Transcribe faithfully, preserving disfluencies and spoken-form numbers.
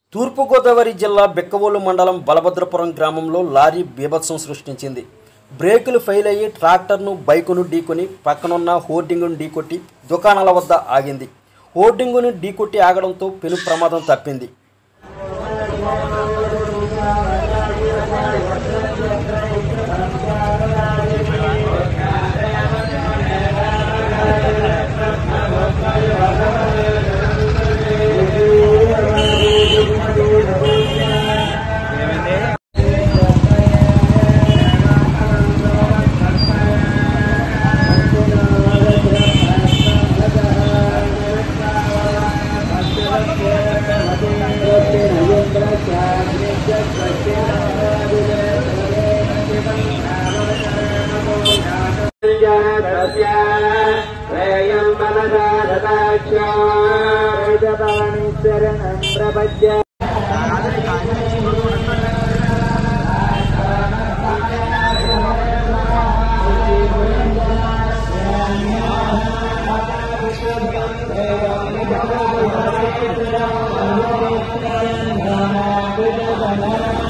తూర్పుగోదావరి జిల్లా బిక్కవోలు మండలం బలభద్రపురం గ్రామంలో లారీ బీభత్సం సృష్టించింది. బ్రేకులు ఫెయిల్ అయ్యి ట్రాక్టర్ను బైకును ఢీకొని పక్కనున్న హోర్డింగును ఢీకొట్టి దుకాణాల వద్ద ఆగింది. హోర్డింగును ఢీకొట్టి ఆగడంతో పెను ప్రమాదం తప్పింది. Thank you.